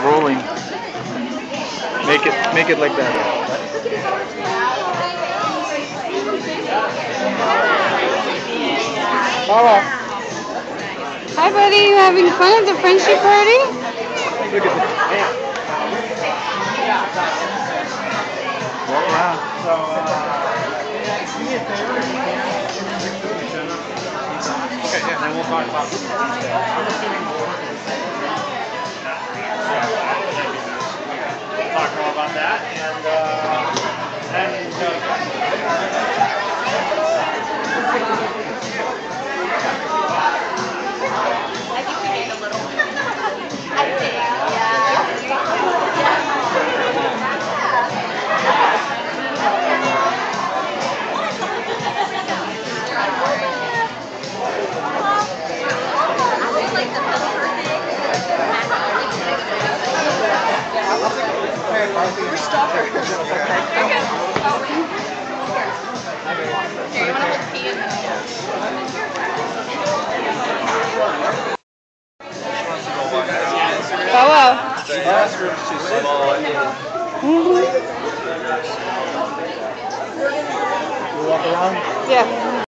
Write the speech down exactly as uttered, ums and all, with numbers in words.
rolling. Make it, make it like that. Baba. Hi, buddy. You having fun at the Frenchie party? Look at this. Walk around. So, okay, yeah, then we'll talk about this. I'm assuming more. Talk more about that, and, uh, and, uh, I think we need a little. I think, yeah. We're stalkers. Okay. Here, you want to hold pee in this? Oh, wow. the bathroom's too small. Mm-hmm. You walk around? Yeah.